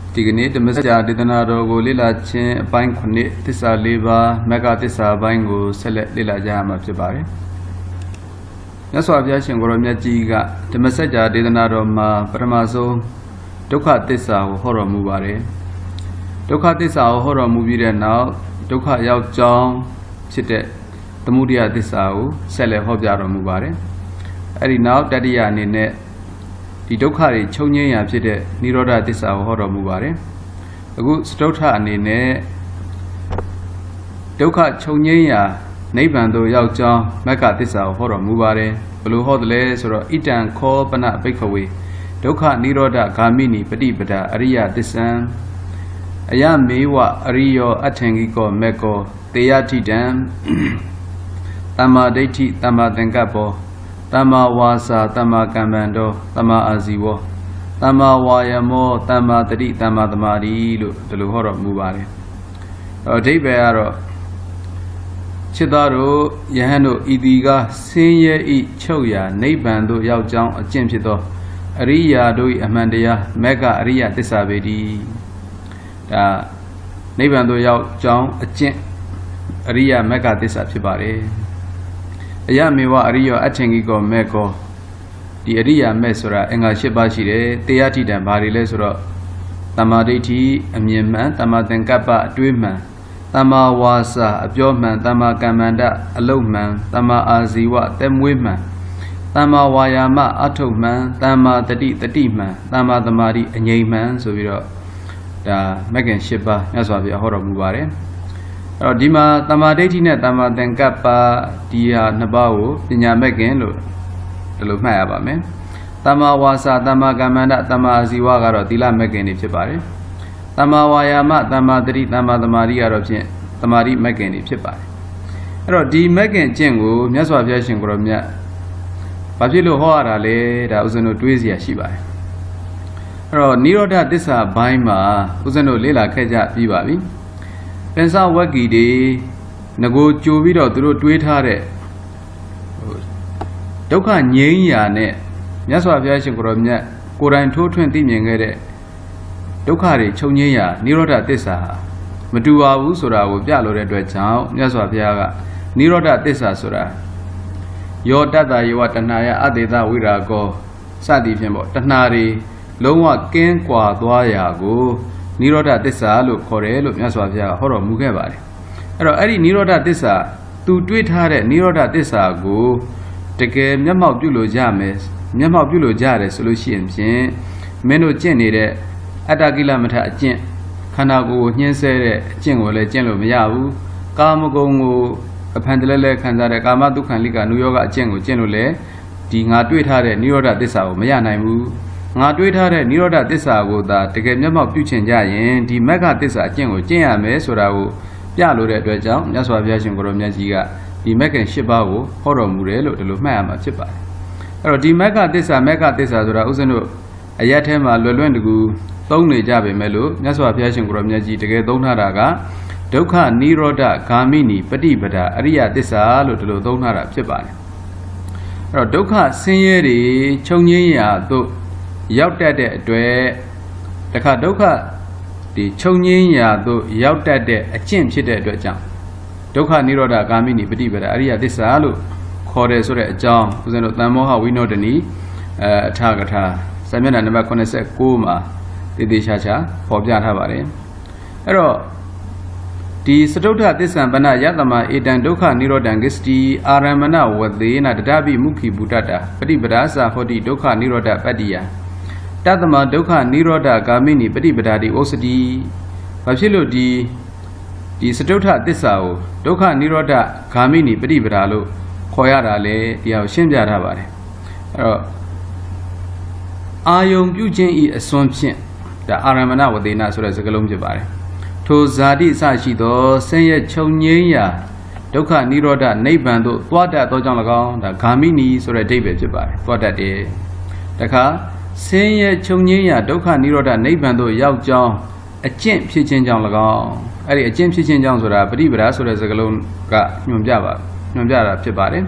Tigani, the Messiah did another go Lila Chin, Pine Conit, Tissa Liva, Mega Tissa, Bango, select Lila Jam of the Bari. That's why Yashin Goromia Giga, the Messiah did another Paramazo, Doka Tissa, horror movie. Doka Tissa, horror movie now, Doka Yao Jong, Chite, the Mudia Tissa, Sele Hobjaro Mubare. Ari now, Daddy Yanine. The Dokari Chonye Yapside, Niroda Tissa Horror Mubare. A good Stota Nine Doka Chonye, Nabando Yauja, Maka Tissa Horror Mubare, Blue Hodles or Itan Ko Pana Bakeaway, Doka Niroda Gamini, Padibada, Aria Tissan, Ayam Mewa, Ario, Atengiko, Meko, Teati Dam, Tama Deti, Tama Tengapo. Tama wasa, tama kamando, tama aziwo, tama wayamo, tama tadi, tama tamari, the Luhoro Mubari. Debearo Chidaro, Yahano, Idiga, Senya e Choya, Nabando, Yao Jang, a Jimchito, Aria doi Amandia, Mega Aria Tisabedi. Nabando Yao Jang, a Jim Aria Mega Tisabari. Ayamiwa Ario Atengigo Meko, the Aria Mesura, Enga Shibashi, Teati dan Bari Lesura, Tamadeti, a mere man, Tamatenkapa, a dreamer, Tama Wasa, a pure man, Tama Kamanda, a low man, Tama Aziwa, them women, Tama Wayama, Ato man, Tama the deep man, Tama the Mari, a yay man, so we are the Megan Shiba, that's why we are horror Mubare. Dima Tamadeti net Tamatenkapa, Dia Nabao, Dinya Megan, the look my about me. Tama Wasa, Tama Gamanda, Tama Ziwaga, Dila Megan if you buy. Tama Wayama, Tama Dri, Tama the Maria of Tamari Megan if you buy. D Megan Jengo, Nyaswa Viation Gromia Pabilo Horale, that was no Twizia Shibai. Nero that this are Baima, was no Lila Kaja Vivavi. Pensa Waki de Nago Chuvido through Twitter. Doka Nyaya ne, Yaswa Viation Gromia, Koran 220 Yangere. Dokari Chonyaya, Niroda Tessa. Madua Usura will Jalo Red Town, Yaswa Viaga, Niroda Tessa Sura. Your data you are Tanaya Adeda Wirago, Sadi Fimbo, Tanari, Loma Ken Qua Dwayago. Niroda Tessa, look, Kore, look, Yaswavia, horror Mugavari. Eri Niroda Tessa, to tweet her at Niroda Tessa go, take a Yama Bulo James, Yama Bulo Jare solution, Meno Jenny, Adagilamata Jen, Kanago, Yense, Jengole, General Miabu, Kamagongo, a Pandele, Kanzare, Kamadu Kanlika, New York, Jengo, Generale, Dinga tweet her at Niroda Tessa, Mayana. Nga Twitter Niroda Tessa go that the game of Puchin Jayan, the Mega Tessa Jengo, Jame, Sorao, Yalo Red Jam, Yaswa Viation Goromiajiga, the Megan Shibago, Horror Murelo, the Lumama Chipa. The Mega Tessa Zora Uzano, Ayatema Loluendu, Tony Jabe Melo, Yaswa Viation Goromiaji, the Donaraga, Doka Niroda, Kamini, Padibada, Aria Tessa, Lotolo Donara Chipa. Doka Senior, Chonyaya, Yaut at the Kadoka, the Chonyaya, though Yaut at a chin chit at the jump. Doka Niroda Gamini, Pediba, Aria Disalu, Kore Sura Jam, Uzano Tamoha, we know the knee, Tagata, Samina Namakonese, Kuma, the Dishacha, Pobjan Havare. Ero the Satota Tisan Bana Yatama, Edan Doka Nirodangisti, Aramana, with the Nadabi Muki Butata, Pedibadasa for the Doka Niroda Padia. Tatama Doka Niroda Gamini, Pedibadadi Osadi, Pachilo di Satota Tisao, Doka Niroda Gamini, Pedibadalo, Koyarale, the Shinja Havare. Ayom Pujan e Assumption, the Aramana with the Nasura Zagalum Jabari. To Zadi Sachido, Senya Chonyaya, Doka Niroda, Nabando, Wada Dojanagon, the Gamini, Sura David Jabari, for that day. The car, Senya Chonyaya, Doka Niroda, Nabando, Yao Jong, a Jim Pichin Janglagon, a Jim Pichin Jangsura, Pedibra, Sura Zagalum, Numjava, Numjara Jabari.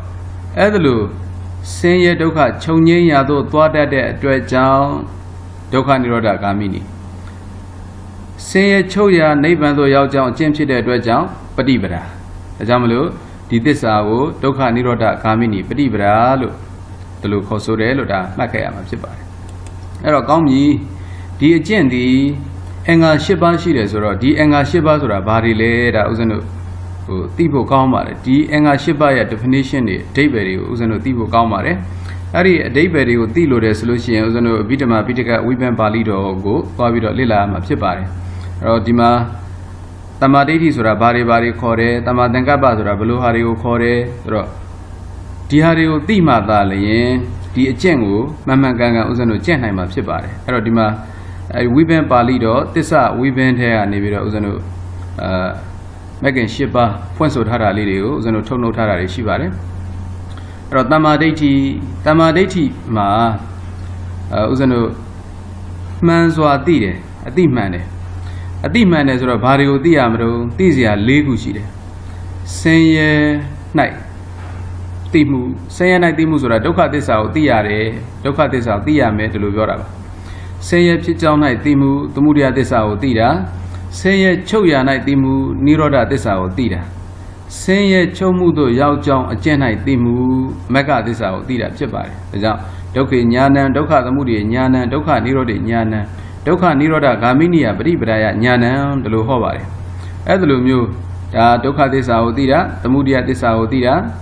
Edalu, Senya Doka Chonyaya, do Wada de Dredjang. Dukkha Nirodha Gamini. Say a choya, Nabando Yao Jang, Jimchi de Dwajang, Padibra. The Jamalu, Didisa, Dukkha Nirodha Gamini, Padibra, the Lucosore, Luda, Makayama Shiba. Erogami, the Agendi, Enga Shiba Shidas or the Enga Shibas or a body laid out Uzano Tipo Kalmare, the Enga Shiba definition, Dayberi, Uzano Tipo Kalmare. Ari Dayberi would deal with the solution, Uzano Vitama Pitica, Weeping Palido, go, Babido Lila, Mapsipari. Rodima Tamadis or a bari bari core, Tamadangabas or a Beluhario core, Dihario Dima Dali, Di Chengu, Mamaganga Uzano Chenheim of Shibari. Rodima Weeping Palido, Tessa Weeping hair, Nibira Uzano Megan Shiba, Ponso Tara Lidio, Uzano Tono Tara Shibari. Tamadeti ma Uzano Manswa Dide, a deep man. A deep man is a Bario Diamro, Dizia Legushide. Say night. Timu, say a night Timus or a Doka Desau Diare, Doka Desau Diame to Lugoraba. Say a Chichon night Timu, Tumuria Desau Dida. Say a Choya night Timu, Niroda Desau Dida. Say a Chomudo Yao Jong, a Jenai Timu, Mega Desau Dida Chibari. Doki Nyana, Doka the Moody Nyana, Doka Nirodi Nyana. Doka Niroda Gaminia, Bribra Nyana, the Luhovari. Edlumu, Doka Desaudira, the Mudia Desaudira,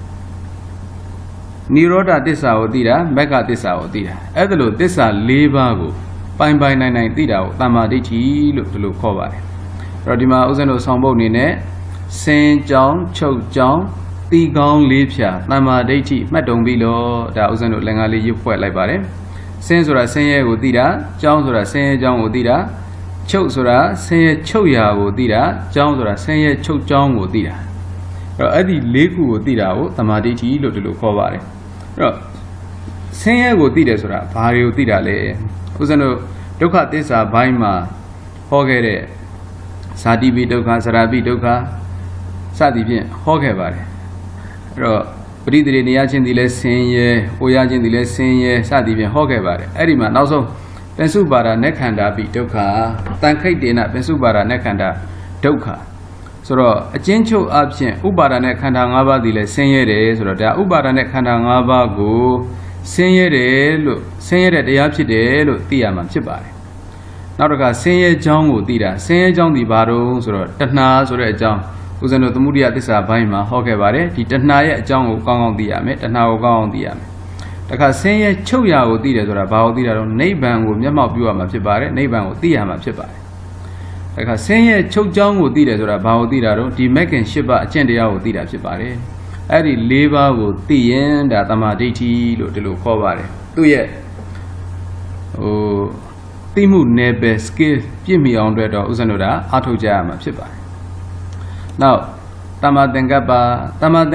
Niroda Desaudira, Mega Desaudira. Edlu Desa Lebago, Pine by 99 Dida, Tamaditi, look to Luhovari. Rodima Uzano Sambo Nine, Saint John, Choke John, Tigong Lipia, Tamaditi, Madong Bilo, the Uzano Langali, you quite like Bare. Sensora Senya Udira, Johnsora Senya John Udira, Chosora Senya Choya Udira, Johnsora Senya Chok John Udira. Adi Leku Udira, Tamaditi, Lutulu Kovare. Senya Udira Sora, Pari Udira Le, Uzano, Doka Desa Baima, Hogere, Sadibi Doka, Sarabi Doka, Sadibi, Hogevare. Breeding the Yachin the Lessin, Oyajin the Lessin, Sadivian Hogevare, Eriman also Pensubara Nekanda beat Doka, Tankay Dina, Pensubara Nekanda, Doka. So a gentle absent Ubara Nekanda Ngaba the Lessin, so that Ubara Nekanda Ngaba go, Senya, look, Senya the Yapside, look, Tiaman Chibari. Now, Senya John would dida, Senya John the Barrows or Tana or a John. Uzano Mudia Disa Baima, Hogevare, Titanaya, John Gong the Amet, and now Gong the Amet. The Cassia Choya would did or about the Naban would Yama Bua Mapibare, Naban would Diama Chibare. The Cassia Chok John would did or about the Megan Shiba, Chendia would did a Chibare. Adi Leva would the end at Amaditi, Lutulu Kovare. Do ye? Oh, Timu Nebe skill, Jimmy on Red or Uzanoda, Atojama Chibare. Now, Tamadengaba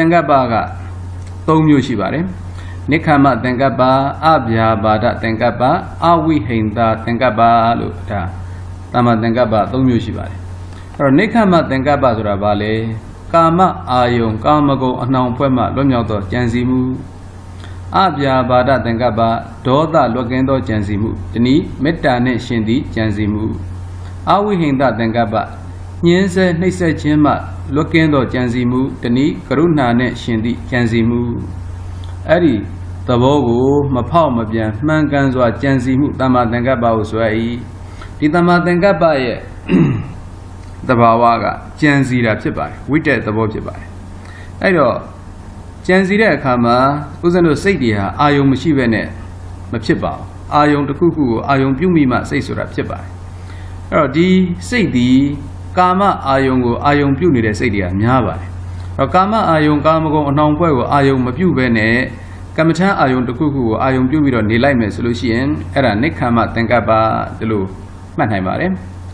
Tom Yushibare, Nikama Dengaba, Abya Bada Dengaba, Awi Hinda Dengaba Luta, Tamadengaba Tom Yushibare. Or Nikama Dengaba Rabale, Kama Ayong, Kamago, Anam Pema, Lonyoto, Janzimu, Abya Bada Dengaba, Doda Logendo Janzimu, Deni, Metane Shindi, Janzimu, Awi Hinda Dengaba. Yense Nisa Chima, Lokendo Janzimu, Deni, Karuna Ne Shindi, Janzimu. Adi, Tabogo, Mapao Mabian, Manganzwa Janzimu, Tamadengaba Uswai, Titamadengaba, the Bawaga, Janzira Chibai, we did the Bochibai. Ado Janzira Kama, Uzano Sadia, Ayong Machivene, Machiba, Ayong the Kuku, Ayong Pumima, Saysura Chibai. Di Sadi. Kama Ayongo Ayong Puni de Sadia, Nyaba. Kama Ayong Kamago, Nongpo, Ayong Mapu Bene, Kamata Ayong the Kuku, Ayong Pumiro, Nilime solution, Era Nekama Tenkaba, the Lu, Manheimare.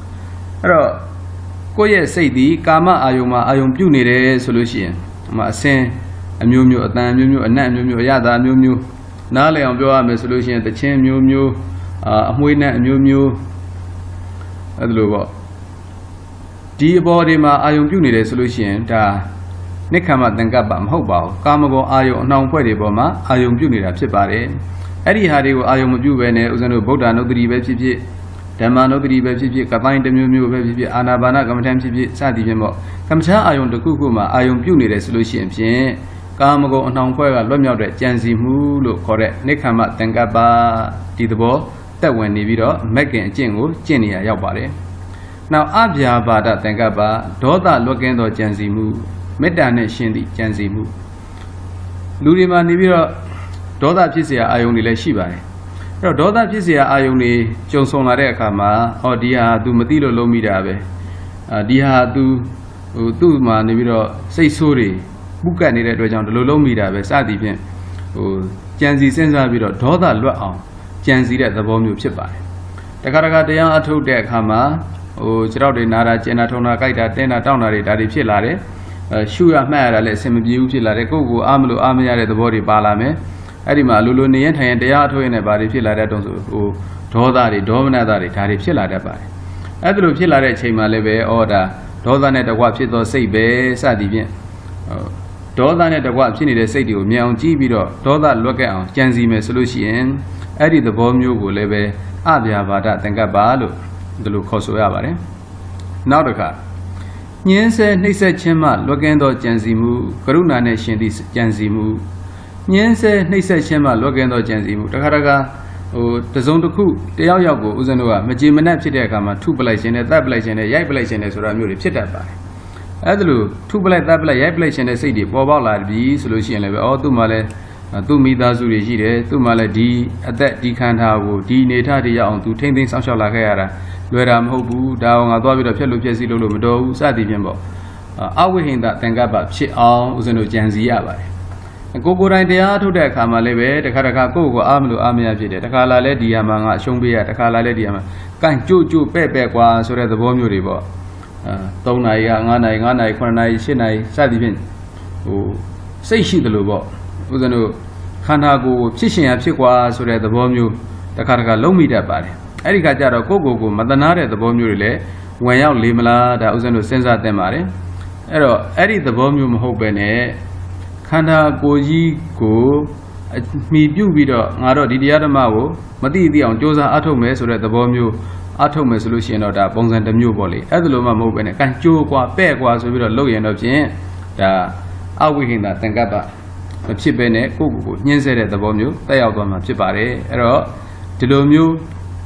Koye Sadi, Kama Ayoma, Ayong Puni de solution. Ma sen, a mumu, a tan mumu, a nan mumu, Yada mumu, Nale on Boa solution, the chain mumu, a Muina mumu, at the Luba. The body ma Ayong Puni solution, da Nikama Dengabam Hobao, Kamago Ayo, non Pwede Boma, Ayong Puni Chipare, Eddie Hardy will Ayomu Bene, Uzano Boda, no three Bepi, Dama no three Bepi, Kapine the Mu Bepi, Anabana, Kamatam, Sadi Jemo, Kamcha Ayon the Kukuma, Ayon Puni resolution, Kamago on Tonpoa, Lomio, Janzi Mulu, correct, Nekama, Tangaba, Tidabo, that when Nivido, Megan, Jingo, Jenny, Yabari. Now Abja Bada Tangaba, Doda Logendo Janzimu, Medane Shindi Janzimu. Lurima Nivira Doda Pisia I only let Shiba. Doda Pisia I only Johnson Arekama, or Dia do Matilo Lomidabe. Dia do Ma Niviro say sorry, Bukani Redojan Lomidabe, Sadipian, Janzi Senza Vido, Doda Luau, Janzi at the bomb you chip by. The Karagata Ato Dekama. Chiraude Nara, Jenatona, Kaita, Tena, Tonari, Dari Pilare, Shua Mara, let some view Pilare, Gogo, Amlu, Amia, the body Balame, Arima, Luluni, and the Ato in a body Pilare, Todari, Dominadari, Tari Pilare by. Adru Pilare, Chema Leve, order, Dodan the Wapito, Sebe, Sadivian. Dodan the Wapini, the Sadi, Miao Gibido, Doda Loka, Janzime solution, Adi the bomb you will leve, Abia Vada, Tangabalo. The Lucoso Avare. Now the car. Yense, Nisa Chema, Logendo Janzimu, Karuna Nation, this Janzimu. Yense, Nisa Chema, Logendo Janzimu, the Karaga, the Zondoku, the Yago, Uzanua, Majimanap Chidakama, two blazing, a tablation, a yablation, as Ramuri Chitaba. Adlu, two black tabla, yablation, a city, Bobala, the solution level, or Dumale, Dumida Zuri, Dumala D, at that decanta, D Netadia on to 10 things on Shalakara. Luram Hobu, down a David of Fellow Jesse Lulumedo, Sadi Jimbo. I will hint that Tangaba, she all was no Janziaba. And go right there to the Kamaleve, the Karakako, Amlu Amia, the Kala Lady among Shumbia, the Kala Lady among Kan Juju Pepe, so that the bomb you river. Tona, Yana, Kwanai, Shinai, Sadivin. Say she the Lubo. Uzano Kanago, Chishin, Apsiqua, so that the bomb you, the Karaka Lomida body. Erika Jaro Gogo, Madanare, the bomb you relay, when out Limala, that was no sense at them. Eri the bomb you hopene, Kanda Goji go, me view video, Naro Didiada Mao, Madi on Josa Atome, so that the bomb you Atome solution or that bones and the new volley. Adloma movement, can chew qua, peg was with a low end of Jen, the Awihin that Tangaba. Chibene, Gogo, Yense at the bomb you, they out on Chipare, Ero, Tilomu.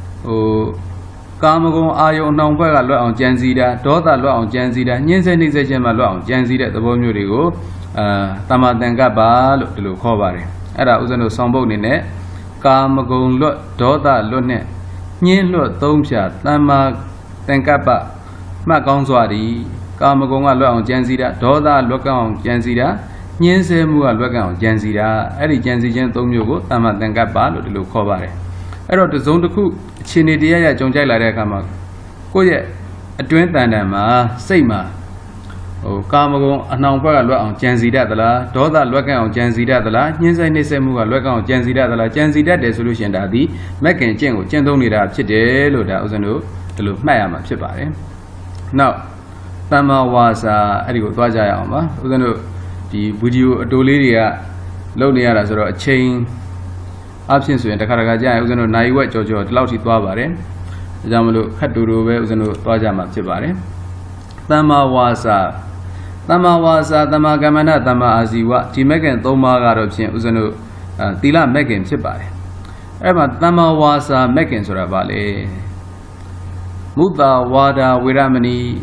Kamago Ayo Namba on Janzida, Dota Law on Janzida, Yensen is a Gemma on Janzida, the Bomurigo, Tamatangaba, the Lucovari. Ada Uzano Sambo Nine, Kamago Lot, Dota Lone, Yen Lot, Tomsha, Tama Tankapa, Magonzwadi, Kamago on Janzida, Dota Loka on Janzida, Yense Mua Loka on Janzida, Eri Janzijan Tomugo, Tamatangaba, the Lucovari. I wrote the zone to cook, Chinidia, John Jailakama. Go yet, a twin tandama, Sama. O Kamago, a number on Janzida, Doda Loka on Janzida, Yensa Nesemu, Loka on Janzida, Janzida, solution that the Mekan Jengo, Jendonida, Chide, Loda, Uzano, the Lu Mayama Chipare. Now, Tama was a Arigo Twajayama, Uzano, the Budu Doliria, Lonia, a chain. Absence in the Karagaja, Uzano, Naiwa, Jojo, Lausi Tuabare, Jamalo, Haturu, Uzano, Twajama Chibare. Tama was Dhammagamana, Dhamma Aziwa, Timegan, Toma Garobin, Uzano, Tila Megan Chibare. Emma Dhamma was a Megan Surabale Muda Wada Wiramani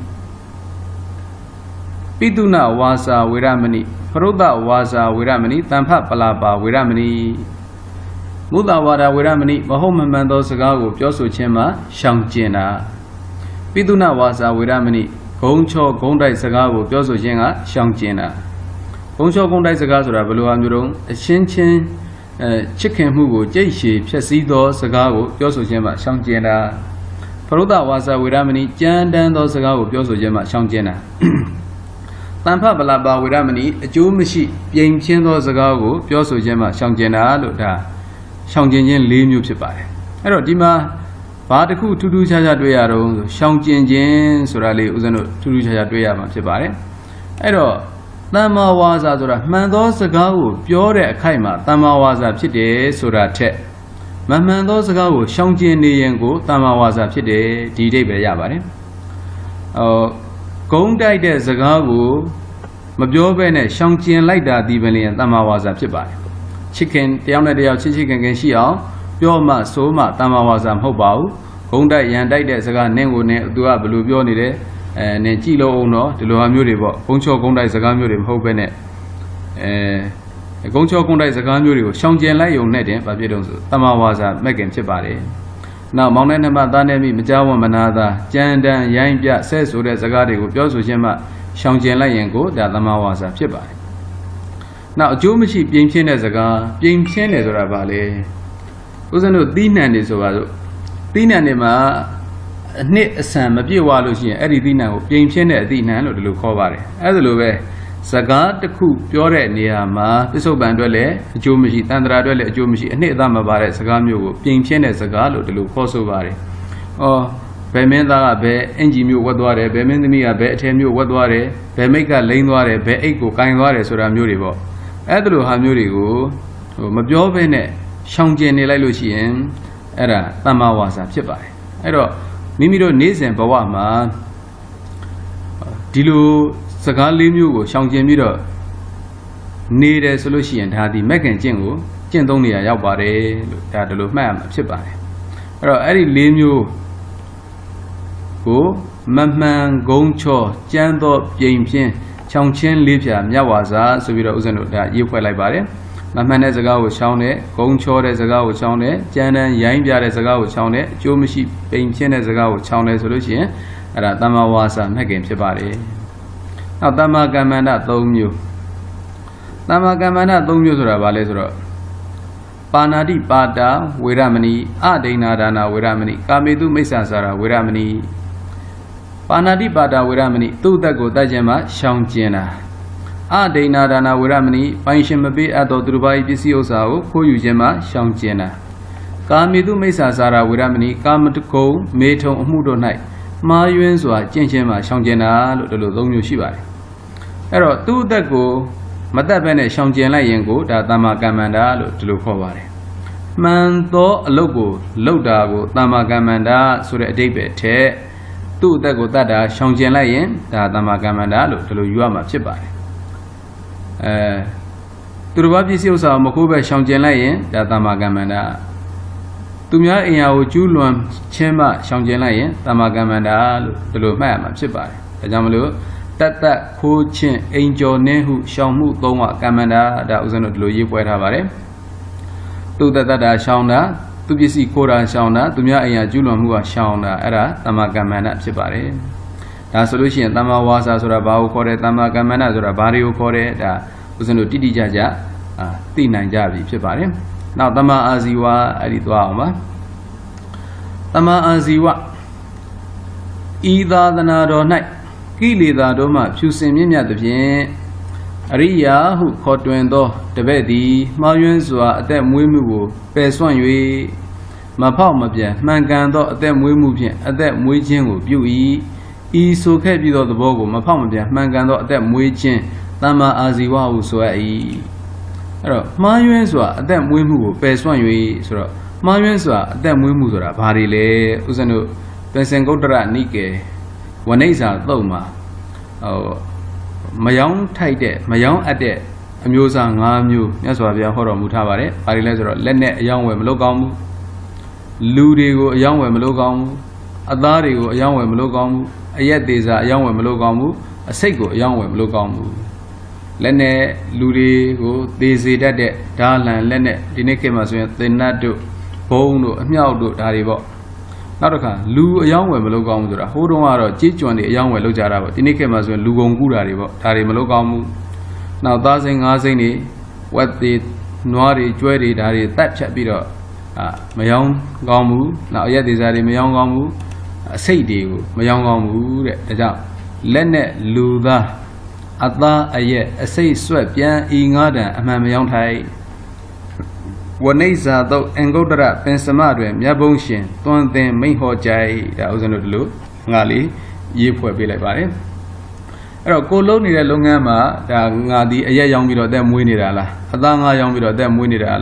Piduna was a Wiramani, Peruda was a Wiramani, Tampa Palapa Wiramani. Mudawada Wiramani, Mahoma Mando Sagago, Josu Chema, Shangjena. Piduna was a Wiramani, Gongcho Gondai Sagago, Josu Jenga, Shangjena. Gongcho Gondai Sagazura, Beluandurong, a Shinchin, Chicken Mugu, Jaishi, Chesido Sagago, Josu Chema, Shangjena. Peruda was a Wiramani, Jandando Sagago, Josu Chema, Shangjena. Tampa Balaba Wiramani, a Jumishi, Yam Chendo Sagago, Josu Chema, Shangjena, Luda. Shangjin Lim Yupipai. Ero Dima Bataku to do Chaja Duyaro, Shangjin, Surali, Uzano, to do Chaja Duyama Chipare. Ero Tama was Azura, Mando Sagau, Pure Kaima, Tama was a Chide, Surate, man those go, Shangji Niango, Tamawaza Pide, D. Bayabari. Gong died as a gago, Mabjobene, Shangji and like that, even in Tamawaza Pibai. Chicken, the only day of chicken can she out, Yoma, Soma, Tamawazam Hobao, Gong died and died as a gun, Nengo, Dua, Blue Bionide, and Chilo no, the Lohamuribo, Goncho Gonda is a gamurim, Hobene. Goncho Gonda is a gamurio, Shangji and Layo Netting, but you don't, Tamawaza, Megan Chibari. Now, Monanama Danemi, Majawa Manada, Jandan, Yambia, says who there's a gadi who goes with Jema, Shangjian Layango, that Lamawaza Chibai. Now, Jomichi being seen as a guy, being seen as a rabale. Wasn't no Dinan is over Dinanima, knit Sam, a few Walusian, Eddie Dina, being seen at Dinan or the Lucovare. As a Luve, Sagat, the coup, Pure near Ma, Piso Bandole, Jomichi, Tandradole, Jomichi, and Nedamabare, Sagamu, being seen as a gal or the Lucosovari. Oh, Bemenda be, Engimu, Wadware, Bemendimia, Be, Temu, Wadware, Bemeka, Laneware, Be Eko, Kainware, Suramuribo. Adlu Hamurigo, Mabjovene, Shangjian Lalucian, Era, Tamawaza, Chibai. Ero, Mimiro Nizen, Bawama, Dilu. Sagalimu, Shangjian Miro need a solution had the Megan Jingo, Jendonia Yabare, that the Ma'am Chibai. Eddie Limu go, Mamman, Gongcho, Jando, Jampian, Changchen, Libya, Yawaza, so we don't that you quite like bare. Mamman as a guy with Shawnee, Gongcho as a guy with Shawnee, Janan, Yambia as a guy with Shawnee, Jomishi, Painchen as a guy with Shawnee solution, and at Tamawaza, Megan Chibari. Now, Dhammacakkapavattana don't you? Dhammacakkapavattana don't you to Ravalesro? Panadi Pada, Wiramani, Adena Dana, Wiramani, Kamidu Mesasara, Wiramani. Panadi Pada, Wiramani, Tudago Dajama, Shangjiana. Adena Dana, Wiramani, Panshamabi, Ado Dubai, Pisiosao, Koyujema, Shangjiana. Kamidu Mesasara, Wiramani, Kamatuko, Meto, Mudo Night. Ma Yuans were Jenshema, Shangjiana, the Lodonio Shibai. Ero, two that go, Matabene, Shangjiana Yango, that Dhammacakkapavattana, to look over. Man, though a logo, Lodago, Dhammacakkapavattana, so that David, two that go that Shangjiana Yan, that Dhammacakkapavattana, to look Yuama Chibai. To the Babisios of Mokuba, Shangjiana Yan, that Dhammacakkapavattana. Tumia in our Julum, Chema, Shangjiana, Dhammacakkapavattana, the low ma'am, Chibai. The Jamalu, that coaching angel Nehu, Shamu, Doma, Kamanda, that was not Louis Puertavare. To that Shauna, to be see Kora Shauna, Tumia in a Julum who are Shauna, Era, Dhammacakkapavattana, Chibai. That solution, Dhammawaza, Surabao, Kore, Dhammacakkapavattana, Surabario, Kore, that was no Tidi Jaja, Tina Javi, Chibai. Now, Dhamma Aziwa, Aditwa, Dhamma Aziwa either the Nado night, Kili the Doma, Pusimia the Pien, Aria, who caught Wendo, the Betty, Mayunsua, at them Wimu, Peswanui, Mapalmabia, Mangando, at them Wimu, at that Muijin, Bui, E so capital the Bogo, Mapalmabia, Mangando, at that Muijin, Dhamma Aziwa, Usua. Mayunswa, them Wimu, Peswanui, Sura, Mayunswa, them Wimusura, Parile, Usano, Pensangodra Nike, Wanesa, Loma, Mayong Tide, Mayong Ade, Amusang, Amu, Yaswavia, Horo Mutavare, Parilezra, Lene, young women logam, Ludigo, young women logam, Adarigo, young women logam, Ayet these are young women logamu, a Sego, young women logamu. Lene, Ludi, go, Daisy, Dade, Darlan, Lene, Dinekemas, the Nadu, Bono, Miaudo, Daribo. Naraka, Lu, a young woman logam, hold on, or Chichuan, a young woman lojara, Dinekemas, Lugongura, Tarimalugamu. Now, Dazing Azini, what the Noiri, Jury, Dari, that chap bit of Mayong Gamu, now yet is Ari Mayong Gamu, Sadi, Mayong Gamu, the job. Lene, Luda. Atla a say swept yan ingada a mamma tai. Wanesa though and go to that Pensamadre, Yabonshin, don't then main hot jay, that was another look, Ngali, ye poor be like by. Go lonely Longama, that Ngadi a young bit of them winning Allah, Adanga young bit of them winning Allah.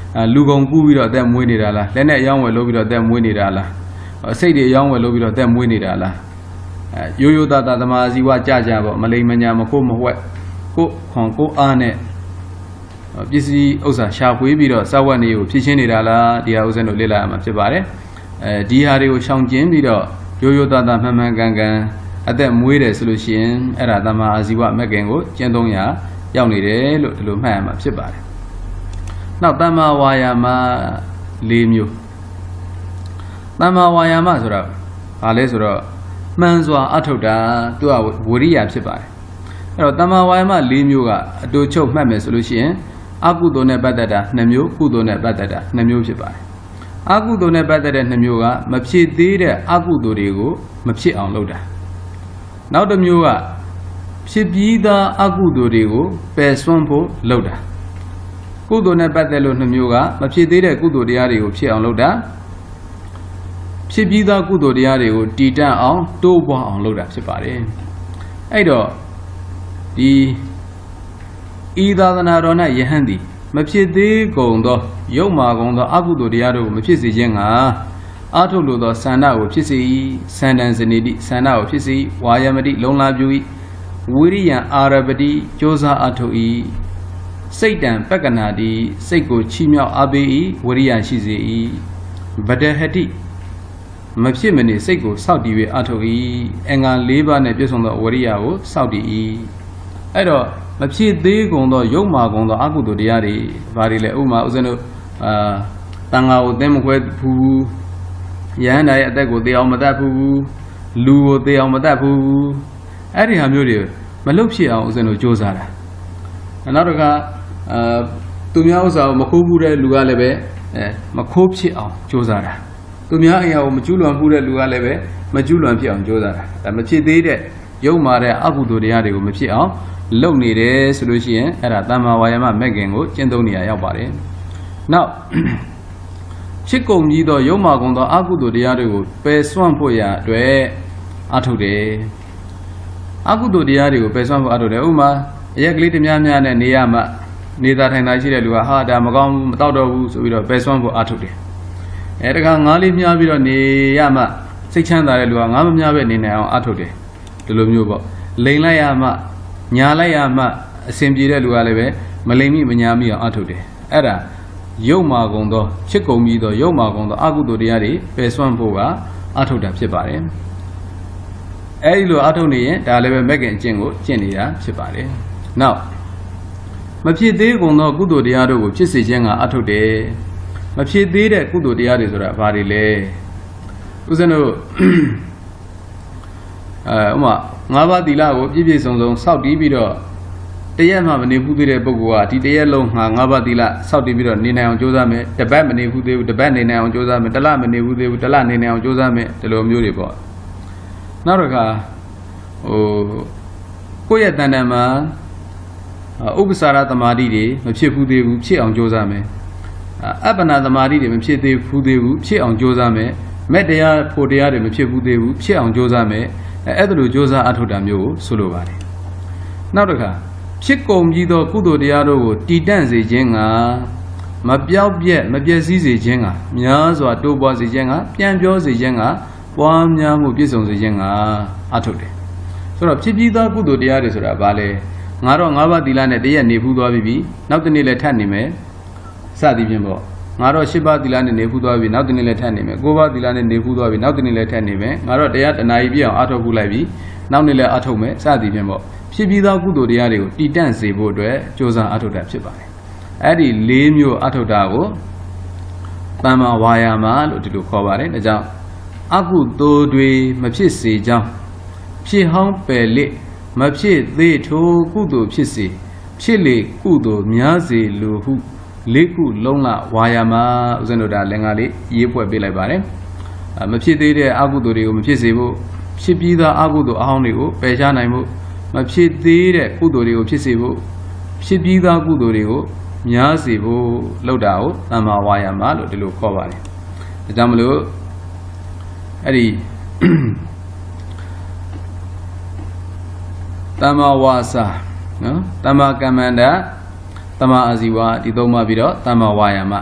လူကုန်ကူးပြီးတော့အသက်မွေးနေတာလားလက်နဲ့ရောင်းဝယ်လုပ်ပြီးတော့အသက်မွေးနေတာလားစိတ်တွေရောင်းဝယ်လုပ်ပြီးတော့အသက်မွေးနေတာလားရိုးရိုးသားသားသမာဓိဝကြကြပေါ့မလိမ်မညာမခိုးမဝှက်ကိုခွန်ကိုအားနဲ့ပစ္စည်းဥစ္စာရှာဖွေပြီးတော့စောက်ဝတ်နေကိုဖြစ်ရှင်းနေတာလားဒီဟာဥစဉ်တို့လေ့လာရမှာဖြစ်ပါတယ်ဒီဟာတွေကိုရှောင်ကျဉ်ပြီးတော့ရိုးရိုးသားသားမှန်မှန်ကန်ကန်အသက်မွေးတယ်ဆိုလို့ရှိရင်အဲ့ဒါသမာအာဇီဝမဂ်ကင်ကိုကျင့်သုံးရာရောက်နေတယ်လို့ဒီလိုမှတ်ရမှာဖြစ်ပါတယ်နောက်တမ္မာဝါယာမ၄မျိုးတမ္မာဝါယာမဆိုတော့ဘာလဲဆိုတော့မှန်စွာအထုတ်တာသူကဝရိယဖြစ်ပါတယ်အဲ့တော့တမ္မာဝါယာမ၄မျိုးကအတူချုပ်မှတ်မယ်ဆိုလို့ရှိရင်အကုသိုလ်နဲ့ပတ်သက်တာ2မျိုးကုသိုလ်နဲ့ပတ်သက်တာ2မျိုးဖြစ်ပါတယ်အကုသိုလ်နဲ့ပတ်သက်တဲ့2မျိုးကမဖြစ်သေးတဲ့အကုသိုလ်တွေကိုမဖြစ်အောင်လုပ်တာနောက်တစ်မျိုးကဖြစ်ပြီးသားအကုသိုလ်တွေကိုပယ်စွန့်ဖို့လုပ်တာကုသိုလ်နဲ့ပတ်သက်လို့2မျိုးကမဖြစ်သေးတဲ့ကုသိုလ်တရားတွေကိုဖြစ်အောင်လုပ်တာဖြစ်ပြီးသားကုသိုလ်တရားတွေကိုတည်တံ့အောင်တိုးပွားအောင်လုပ်တာဖြစ်ပါတယ်အဲ့တော့ဒီဤသာသနာတော်၌ယဟန်သည်မဖြစ်သေးကုန်သောယုတ်မာကုန်သောအကုသိုလ်တရားတို့ကိုမဖြစ်စေခြင်းကအာထုလိုသောဆန္ဒကိုဖြစ်စေ၏ဆန္ဒံစနေတိဆန္ဒကိုဖြစ်စေ၏ဝါယမတိလုံလာပြု၏ဝိရိယံအာရပတိကြိုးစားအထု၏စိတ်တံပက္ကနာတိစိတ်ကိုချီးမြှောက်အားပေး၏ဝိရိယရှိစေ၏ဗဒဟတိမဖြစ်မနေစိတ်ကိုစောင့်တည်၍အထု၏အင်္ဂါ၄ပါးနဲ့ပြည့်စုံသောဝိရိယကိုစောင့်တည်၏အဲ့တော့မဖြစ်သေးကုန်သောယုတ်မာကုန်သောအကုသိုလ်တရားတွေဘာတွေလဲဥမာဦးဇင်းတို့တန်ဃာကိုသင်မခွဲဘူးယဟန္တာရဲ့အသက်ကိုသေအောင်မတတ်ဘူးလူကိုသေအောင်မတတ်ဘူးအဲ့ဒီဟာမျိုးတွေမလုပ်ဖြစ်အောင်ဦးဇင်းတို့ကြိုးစားတာနောက်တစ်ခါသူများဥစ္စာကိုမခိုးဘူးတဲ့လူကလည်းပဲမခိုးဖြစ်အောင်ကြိုးစားတာသူများအရာကိုမကျူးလွန်ဘူးတဲ့လူကလည်းပဲမကျူးလွန်ဖြစ်အောင်ကြိုးစားတာဒါမဖြစ်သေးတဲ့ယုတ်မာတဲ့အကုသိုလ်တရားတွေကိုမဖြစ်အောင်လုပ်နေတယ်ဆိုလို့ရှိရင်အဲ့ဒါတမ္မာဝါယာမမဂ်ကင်ကိုကျင့်သုံးနေရရောက်ပါတယ်နောက်ဖြစ်ကုန်ပြီးသောယုတ်မာကုန်သောအကုသိုလ်တရားတွေကိုပယ်စွန့်ဖို့ရအတွက်အထုတ်တယ်အကုသိုလ်တရားတွေကိုပယ်စွန့်ဖို့အထုတ်တယ်ဥမာအရက်ကလေးတများများနဲ့နေရမှနေတာထိုင်တာရှိတဲ့လူကဟာဒါမကောင်းဘူးမတော့တော့ဘူးဆိုပြီးတော့ပယ်စွန့်ဖို့အထုတ်တယ်တခါငါးလေးမြားပြီးတော့နေရမှစိတ်ချမ်းသာတဲ့လူကငါးမမြားပဲနေနိုင်အောင်အထုတ်တယ်ဒီလိုမျိုးပေါ့လိန်လိုက်ရမှညာလိုက်ရမှအစဉ်ပြေတဲ့လူကလည်းပဲမလိမ်မိမညာမိအောင်အထုတ်တယ်အဲ့ဒါယုတ်မာကုန်သောဖြစ်ကုန်ပြီးသောယုတ်မာကုန်သောအကုသိုလ်တရားတွေပယ်စွန့်ဖို့ကအထုတ်တာဖြစ်ပါတယ်အဲဒီလိုအထုတ်နေရင်ဒါလည်းပဲမဂ်ကင်အကျင့်ကိုကျင့်နေတာဖြစ်ပါတယ်နောက်မဖြစ်သေးကုန်သောကုသိုလ်တရားတို့ကိုဖြစ်စေခြင်းကအထုတ်တယ်မဖြစ်သေးတဲ့ကုသိုလ်တရားတွေဆိုတာဘာတွေလဲဦးဇင်းတို့ဥမာ၅ပါးသီလကိုပြည့်ပြည့်စုံစုံစောင့်တည်ပြီးတော့တရက်မှမနေဘူးသေးတဲ့ပုဂ္ဂိုလ်ကဒီတရက်လုံးငါးပါးသီလစောင့်တည်ပြီးတော့နေနိုင်အောင်ကြိုးစားမယ်တပတ်မနေဘူးသေးဘူးတပတ်နေနိုင်အောင်ကြိုးစားမယ်တလမနေဘူးသေးဘူးတလနေနိုင်အောင်ကြိုးစားမယ်ဒီလိုမျိုးတွေပေါ့နောက်တစ်ခါကိုယ့်ရဲ့တဏ္ဍာမှာဥပ္ပစာရသမာဓိတွေမဖြစ်ဘူးသေးဘူးဖြစ်အောင်ကြိုးစားမယ်အပ္ပနာသမာဓိတွေမဖြစ်သေးဘူးဖြစ်အောင်ကြိုးစားမယ်မဲ့တရားဖို့တရားတွေမဖြစ်ဘူးသေးဘူးဖြစ်အောင်ကြိုးစားမယ်အဲ့ဒါလိုကြိုးစားအထောက်တာမျိုးကိုဆိုလိုပါတယ်နောက်တစ်ခါဖြစ်ကုန်ပြီးသောကုသိုလ်တရားတို့ကိုတည်တံ့စေခြင်းကမပြောက်ပြက်မပျက်စီးစေခြင်းကများစွာတိုးပွားစေခြင်းကပြန်ပြောစေခြင်းကပွားများမှုပြည့်စုံစေခြင်းကအထောက်တယ်ဆိုတော့ဖြစ်ပြီးသောကုသိုလ်တရားတွေဆိုတာဘာလဲငါတော့၅ပါးသီလနဲ့တရက်နေဖူးသွားပြီနောက်တစ်နေ့လည်းထပ်နေမယ်စသည်ဖြင့်ပေါ့ငါတော့၈ပါးသီလနဲ့နေဖူးသွားပြီနောက်တစ်နေ့လည်းထပ်နေမယ်၉ပါးသီလနဲ့နေဖူးသွားပြီနောက်တစ်နေ့လည်းထပ်နေမယ်ငါတော့တရားတနာရီပြည့်အောင်အထောက်ခုလိုက်ပြီနောက်နေ့လည်းအထောက်မယ်စသည်ဖြင့်ပေါ့ဖြစ်ပြီးသောကုသိုလ်တရားတွေကိုတည်တံ့စေဖို့အတွက်ကြိုးစားအထောက်တာဖြစ်ပါတယ်အဲ့ဒီ၄မျိုးအထောက်တာကိုတမ္မာဝါယာမလို့ဒီလိုခေါ်ပါတယ်ဒါကြောင့်အကုသိုလ်တွေမဖြစ်စေကြောင်းဖြစ်ဟောင်းပယ်လေမဖြစ်သေးထိုကုသိုလ်ဖြစ်စေဖြစ်လေကုသိုလ်များစေလိုဟု၄ခုလုံးလဝါယာမဥစဉ်တို့ဒါလင်္ကာလေးရေးဖွဲ့ပေးလိုက်ပါတယ်မဖြစ်သေးတဲ့အကုသိုလ်တွေကိုမဖြစ်စေဖို့ဖြစ်ပြီးသားအကုသိုလ်အဟောင်းတွေကိုပယ်ရှားနိုင်ဖို့မဖြစ်သေးတဲ့ကုသိုလ်တွေကိုဖြစ်စေဖို့ဖြစ်ပြီးသားကုသိုလ်တွေကိုများစေဖို့လုပ်တာကိုတမ္မာဝါယာမလို့ဒီလိုခေါ်ပါတယ်ဒါကြောင့်မလို့အဲ့ဒီတမ္မာဝါစာနော်တမ္မာကမ္မန္တတမ္မာအာဇီဝဒီသုံးပါပြီးတော့တမ္မာဝါယာမ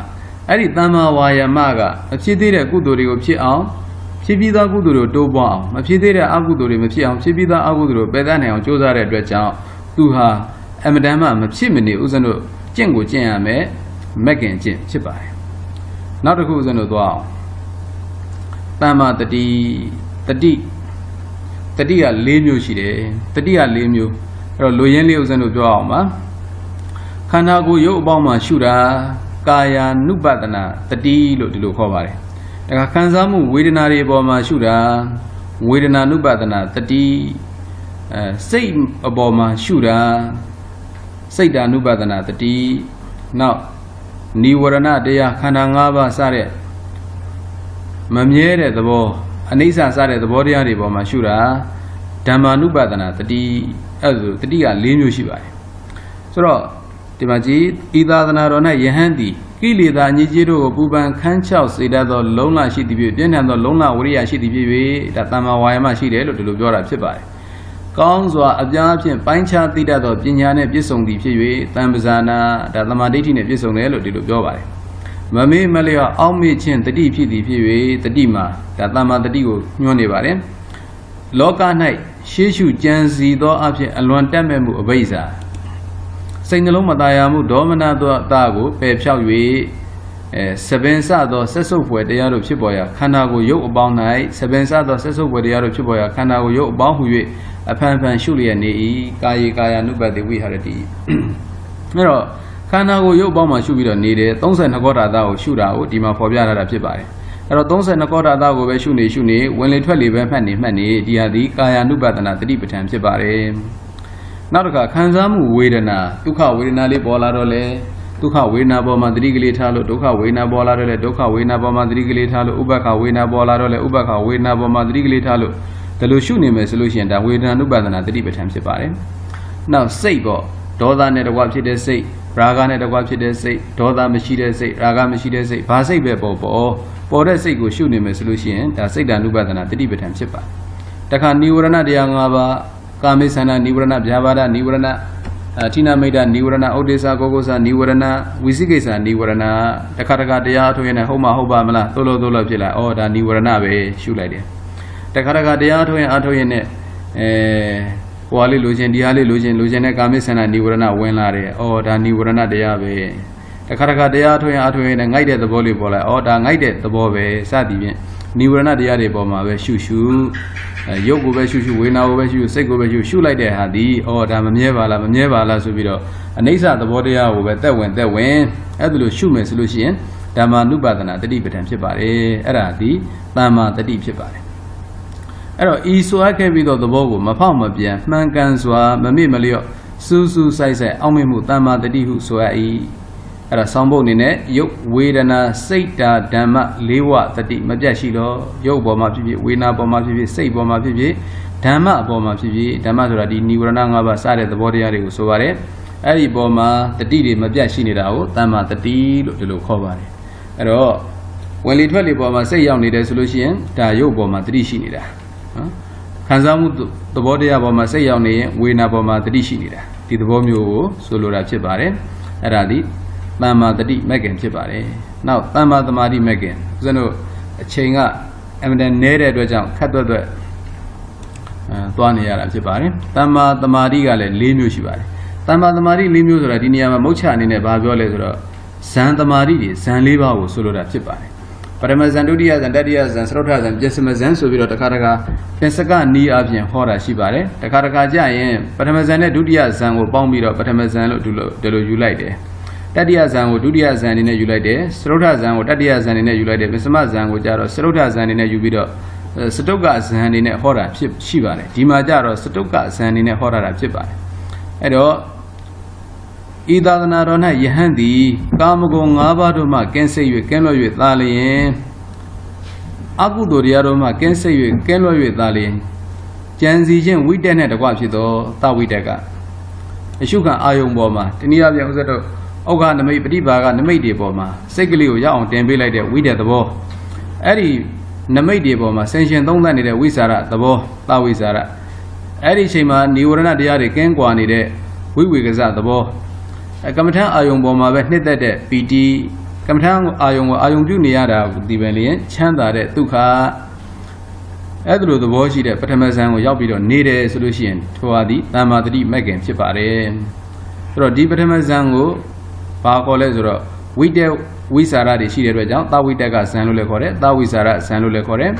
အဲ့ဒီတမ္မာဝါယာမကမဖြစ်သေးတဲ့ကုသိုလ်တွေကိုဖြစ်အောင်ဖြစ်ပြီးသားကုသိုလ်တွေကိုတိုးပွားအောင်မဖြစ်သေးတဲ့အကုသိုလ်တွေမဖြစ်အောင်ဖြစ်ပြီးသားအကုသိုလ်တွေကိုပယ်သနိုင်အောင်ကြိုးစားတဲ့အတွက်ကြောင့်သူဟာအမတန်မှမဖြစ်မနေဥစဉ်တို့ကျင့်ကိုကျင့်ရမယ်မက်ကင်ကျင့်ဖြစ်ပါတယ်နောက်တစ်ခုဥစဉ်တို့သွားအောင်တမ္မာတတိက၄မျိုးရှိတယ်တတိက၄မျိုးအဲ့တော့လူရင်းလေးဥစဉ်တို့ပြောအောင်ပါခန္ဓာကိုယ်ရုပ်အပေါင်းမှာရှုတာကာယ ानु ပတနာတတိလို့ဒီလိုခေါ်ပါတယ်ဒါကခံစားမှုဝေဒနာတွေအပေါ်မှာရှုတာဝေဒနာ ानु ပတနာတတိစိတ်အပေါ်မှာရှုတာစိတ်ဓာ ानु ပတနာတတိနောက်နိဝရဏတရားခန္ဓာ၅ပါးစတဲ့မမြဲတဲ့သဘောအနိစ္စစတဲ့သဘောတရားတွေပေါ်မှာရှုတာဓမ္မာ ानु ပတနာတတိအဲ့ဒါဆိုတတိက၄မျိုးရှိပါတယ်ဆိုတော့ဒီမှာကြည့်ဤသာသနာတော်၌ယဟန်သည်ကိလေသာအညစ်အကြေးတို့ကိုပူပန်ခန်းချောက်စေတတ်သောလုံလရှိသည်ဖြစ်ပြင်းထန်သောလုံလဝိရိယရှိသည်ဖြစ်၍ဒါတမ္မာဝါယာမရှိတယ်လို့ဒီလိုပြောတာဖြစ်ပါတယ်။ကောင်းစွာအပြားဖြင့်ပိုင်းခြားသိတတ်သောပညာနဲ့ပြည့်စုံသည်ဖြစ်၍တမ္ပဇာနာဒါသမာဓိဋ္ဌိနဲ့ပြည့်စုံတယ်လို့ဒီလိုပြောပါတယ်။မမေ့မလျော့အောက်မေ့ခြင်းတတိဖြစ်သည်ဖြစ်၍တတိမှာဒါတမ္မာတတိကိုညွှန်းနေပါတယ်။လောက၌ရှေးရှုကြံစီသောအဖြစ်အလွန်တက်မဲ့မှုအဘိဇ္ဇာစိတ်နှလုံးမသားရမှုဒေါမနသောအတာကိုပယ်ဖြောက်၍စပင်စသောဆက်စုပ်ဖွယ်တရားတို့ဖြစ်ပေါ်ရာခန္ဓာကိုယ်ရုပ်အပေါင်း၌စပင်စသောဆက်စုပ်ဖွယ်တရားတို့ဖြစ်ပေါ်ရာခန္ဓာကိုယ်ရုပ်အပေါင်းဟု၍အဖန်ဖန်ရှုလျက်နေ၏ကာယေကာယ ानु ပတိဝိဟာရတိအဲ့တော့ခန္ဓာကိုယ်ရုပ်အပေါင်းမှာရှုပြီးတော့နေတယ်32ကောဓာသကိုရှုတာကိုဒီမှာဖော်ပြထားတာဖြစ်ပါတယ်အဲ့တော့32ကောဓာသကိုပဲရှုနေဝင်လေထွက်လေပဲမှတ်နေဒီဟာဒီကာယ ानु ပတနာတတိပဋ္ဌာန်ဖြစ်ပါတယ်နောက်တစ်ခါခံစားမှုဝေဒနာဒုက္ခဝေဒနာလေးပေါ်လာတော့လေဒုက္ခဝေဒနာပေါ်မှာသတိကလေးထားလို့ဒုက္ခဝေဒနာပေါ်လာတော့လေဒုက္ခဝေဒနာပေါ်မှာသတိကလေးထားလို့ဥပ္ပခဝေဒနာပေါ်လာတော့လေဥပ္ပခဝေဒနာပေါ်မှာသတိကလေးထားလို့ဒါလိုရှုနေမယ်ဆိုလို့ရှိရင်ဒါဝေဒနာနုပဒနာတတိပဋ္ဌာန်ဖြစ်ပါတယ်နောက်စိတ်ပေါ့ဒေါသနဲ့တကွဖြစ်တဲ့စိတ်ရာဂနဲ့တကွဖြစ်တဲ့စိတ်ဒေါသမရှိတဲ့စိတ်ရာဂမရှိတဲ့စိတ်ဘာစိတ်ပဲပေါ်တဲ့စိတ်ကိုရှုနေမယ်ဆိုလို့ရှိရင်ဒါစိတ်တ ानु ပဒနာတတိပဋ္ဌာန်ဖြစ်ပါတယ်တခါနိဝရဏတရား၅ပါးကာမိသန္တာနိဝရဏဗျာပါဒနိဝရဏထိနာမိတ်တာနိဝရဏဥဒိစ္စကောကုသနိဝရဏဝိသိကိစ္စနိဝရဏတခါတရားထုတ်ရင်ဟုတ်မှာဟုတ်ပါမလားသို့လို့ဖြစ်လာဩဒါနိဝရဏပဲရှုလိုက်တယ်တခါတရားထုတ်ရင်ထုတ်ရင်နဲ့ဟိုဟာလေးလိုချင်ဒီဟာလေးလိုချင်တဲ့ကာမိသန္တာနိဝရဏဝင်လာတယ်ဩဒါနိဝရဏတရားပဲတခါတရားထုတ်ရင်နဲ့ငိုက်တဲ့သဘောလေးပေါ်လာဩဒါငိုက်တဲ့သဘောပဲစသည်ဖြင့်နိဝရဏတရားတွေပေါ်မှာပဲရှုရုပ်ကိုပဲရှုဝေဒနာကိုပဲရှုစိတ်ကိုပဲရှုလိုက်တဲ့ဟာဒီဩဒါမမြဲပါလားဆိုပြီးတော့အနိစ္စသဘောတရားကိုပဲတက်ဝင်အဲ့ဒါလို့ရှုမယ်ဆိုလို့ရှိရင်ဓမ္မာနုပါဒနာတတိပဋ္ဌာန်ဖြစ်ပါတယ်အဲ့ဒါဒီတမ္မာတတိဖြစ်ပါတယ်အဲ့တော့ဤဆိုအပ်ခဲ့ပြီးတော့သဘောကိုမဖောက်မပြန်မှန်ကန်စွာမမေ့မလျော့စူးစိုက်အောက်မေ့မှုတမ္မာတတိဟုဆိုအပ်၏အဲ့ဒါဆောင်းဖို့အနေနဲ့ရုပ်ဝေဒနာစိတ်ဓာဓမ္မလေးဝတတိမပြတ်ရှိတော့ရုပ်ပေါ်မှာဖြစ်ဖြစ်ဝေဒနာပေါ်မှာဖြစ်ဖြစ်စိတ်ပေါ်မှာဖြစ်ဖြစ်ဓမ္မအပေါ်မှာဖြစ်ဖြစ်ဓမ္မဆိုတာဒီနိဝရဏ၅ပါးစတဲ့သဘောတရားတွေကိုဆိုပါတယ်အဲ့ဒီပေါ်မှာတတိတွေမပြတ်ရှိနေတာကိုတမ္မာတတိလို့ဒီလိုခေါ်ပါတယ်အဲ့တော့ဝင်လေထွက်လေပေါ်မှာစိတ်ရောက်နေတယ်ဆိုလို့ရှိရင်ဒါရုပ်ပေါ်မှာတတိရှိနေတာနော်ခံစားမှုသဘောတရားပေါ်မှာစိတ်ရောက်နေရင်ဝေဒနာပေါ်မှာတတိရှိနေတာဒီသဘောမျိုးကိုဆိုလိုတာဖြစ်ပါတယ်အဲ့ဒါဒီတမ္မာတတိမဂ္ဂင်ဖြစ်ပါတယ်နောက်တမ္မာသမာဓိမဂ္ဂင်ဦးဇင်းတို့အချိန်ကအမှန်တန်နည်းတဲ့အတွက်ကြောင့်ခက်တွက်သွားနေရတာဖြစ်ပါတယ်တမ္မာသမာဓိကလည်း၄မျိုးရှိပါတယ်တမ္မာသမာဓိ၄မျိုးဆိုတာဒီနေရာမှာမုတ်ချအနေနဲ့ဘာပြောလဲဆိုတော့ဇန်သမာဓိတွေဇန်၄ပါးကိုဆိုလိုတာဖြစ်ပါတယ်ပရမဇန်ဒုတိယဇန်တတိယဇန်သရုတ်ထဇန်ပစ္စမဇန်ဆိုပြီးတော့တခါပင်စကနီးအပြင်ဟောတာရှိပါတယ်တခါကြရင်ပထမဇန်နဲ့ဒုတိယဇန်ကိုပေါင်းပြီးတော့ပထမဇန်လို့ဒီလိုယူလိုက်တယ်တတိယဇန်ကိုဒုတိယဇန်အနေနဲ့ယူလိုက်တယ်သရုတ်ထဇန်ကိုတတိယဇန်အနေနဲ့ယူလိုက်တယ်ပစ္စမဇန်ကိုကြတော့သရုတ်ထဇန်အနေနဲ့ယူပြီးတော့စတုကဇန်အနေနဲ့ဟောတာရှိပါတယ်ဒီမှာကြတော့စတုကဇန်အနေနဲ့ဟောတာဖြစ်ပါတယ်အဲ့တော့ဤသာသနာတော်၌ယဟန်သည်ကာမဂုဏ်၅ပါးတို့မှကင်းစိတ်၍ကင်းလွတ်၍သာလျင်အကုသိုလ်တရားတို့မှကင်းစိတ်၍ကင်းလွတ်၍သာလျင်ကြံစီခြင်းဝိတက်နဲ့တကွဖြစ်သောသဝိတက်ကအရှုခံအာယုံပေါ်မှာတနည်းအားဖြင့်ဥစ္စာတို့ဩဃနမိတ်ပฏิဘာကနမိတ်တွေပေါ်မှာစိတ်ကလေးကိုရအောင်တင်ပေးလိုက်တဲ့ဝိတက်သဘောအဲ့ဒီနမိတ်တွေပေါ်မှာဆင်ရှင်သုံးသပ်နေတဲ့ဝိสารသဘောသဝိสารအဲ့ဒီအချိန်မှာနိဝရဏတရားတွေကင်းကွာနေတဲ့ဝိဝေကဇသဘောကမ္မထအာယုံပေါ်မှာပဲနှစ်သက်တဲ့ပီတိကကမ္မထာအာယုံကိုအာယုံပြုနေရတာကိုဒီပဲလျင်ချမ်းသာတဲ့ဒုက္ခအဲ့လိုသဘောရှိတဲ့ပထမဇန်ကိုရောက်ပြီးတော့နေတယ်ဆိုလို့ရှိရင်ထိုဟာဒီတမ္မာတတိမဲ့ခင်ဖြစ်ပါတယ်ဆိုတော့ဒီပထမဇန်ကိုဘာခေါ်လဲဆိုတော့ဝိတ္တဝိสารတွေရှိတဲ့အတွက်ကြောင့်သာဝိတ္တကဇန်လို့လည်းခေါ်တယ်သာဝိสารဇန်လို့လည်းခေါ်တယ်